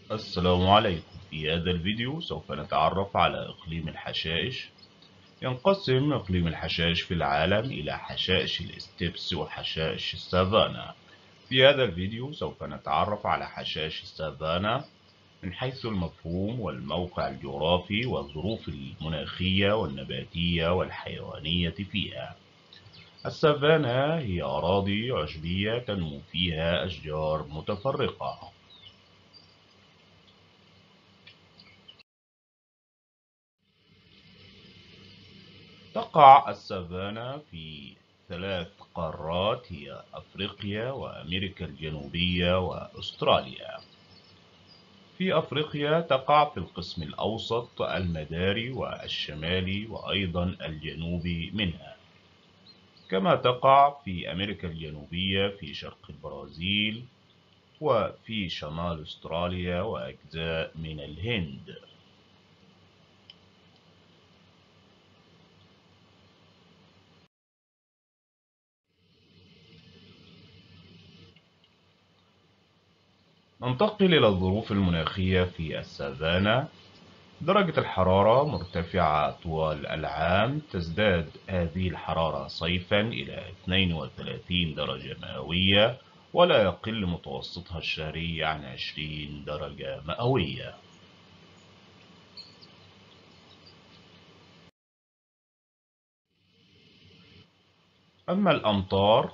السلام عليكم. في هذا الفيديو سوف نتعرف على إقليم الحشائش. ينقسم إقليم الحشائش في العالم إلى حشائش الاستبس وحشائش السافانا. في هذا الفيديو سوف نتعرف على حشائش السافانا من حيث المفهوم والموقع الجغرافي والظروف المناخية والنباتية والحيوانية فيها. السافانا هي أراضي عشبية تنمو فيها أشجار متفرقة. تقع السافانا في 3 قارات هي أفريقيا وأمريكا الجنوبية وأستراليا. في أفريقيا تقع في القسم الأوسط المداري والشمالي وأيضا الجنوبي منها، كما تقع في أمريكا الجنوبية في شرق البرازيل وفي شمال أستراليا وأجزاء من الهند. ننتقل إلى الظروف المناخية في السافانا. درجة الحرارة مرتفعة طوال العام، تزداد هذه الحرارة صيفا إلى 32 درجة مئوية، ولا يقل متوسطها الشهري عن 20 درجة مئوية. أما الأمطار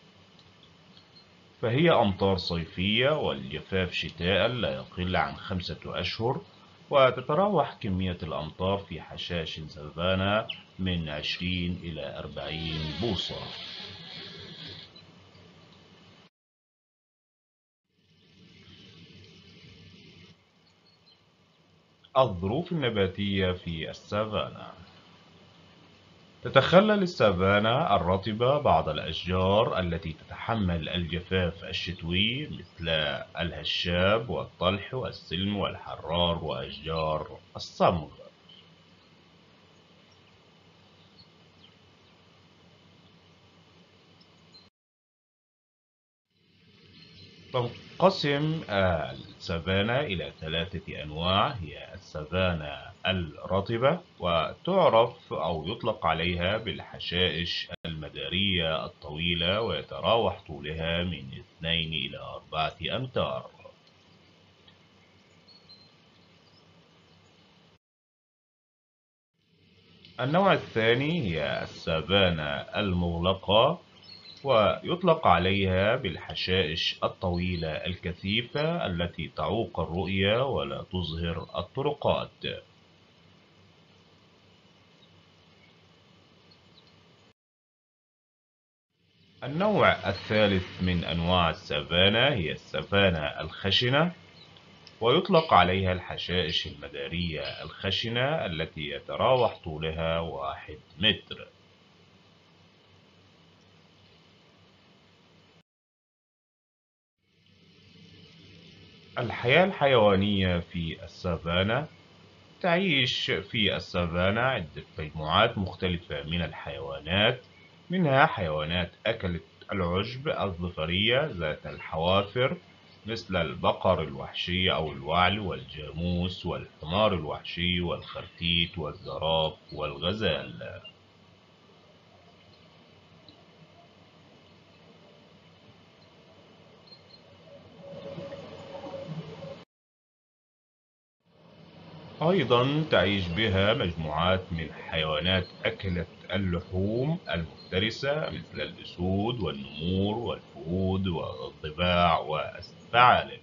فهي أمطار صيفية والجفاف شتاء لا يقل عن 5 أشهر، وتتراوح كمية الأمطار في حشائش سافانا من 20 إلى 40 بوصة. الظروف النباتية في السافانا: تتخلل السافانا الرطبة بعض الأشجار التي تتحمل الجفاف الشتوي مثل الهشاب والطلح والسلم والحرار وأشجار الصمغ. تنقسم السافانا إلى 3 أنواع، هي السافانا الرطبة، وتعرف أو يطلق عليها بالحشائش المدارية الطويلة، ويتراوح طولها من 2 إلى 4 أمتار. النوع الثاني هي السافانا المغلقة، ويطلق عليها بالحشائش الطويلة الكثيفة التي تعوق الرؤية ولا تظهر الطرقات. النوع الثالث من أنواع السافانا هي السافانا الخشنة، ويطلق عليها الحشائش المدارية الخشنة التي يتراوح طولها 1 متر. الحياة الحيوانية في السافانا: تعيش في السافانا عدة مجموعات مختلفة من الحيوانات، منها حيوانات أكلة العشب الظفرية ذات الحوافر مثل البقر الوحشي أو الوعل والجاموس والحمار الوحشي والخرتيت والزرافة والغزال. أيضا تعيش بها مجموعات من حيوانات أكلة اللحوم المفترسة مثل الأسود والنمور والفهود والضباع والثعالب.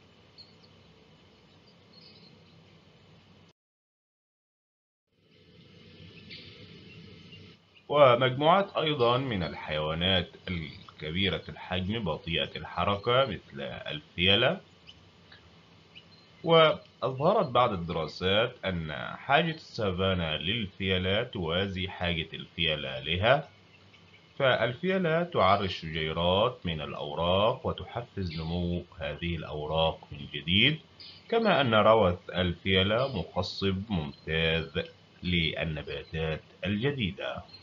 ومجموعات أيضا من الحيوانات الكبيرة الحجم بطيئة الحركة مثل الفيلة. وأظهرت بعض الدراسات أن حاجة السافانا للفيلة توازي حاجة الفيلة لها، فالفيلة تعري الشجيرات من الأوراق وتحفز نمو هذه الأوراق من جديد، كما أن روث الفيلة مخصب ممتاز للنباتات الجديدة.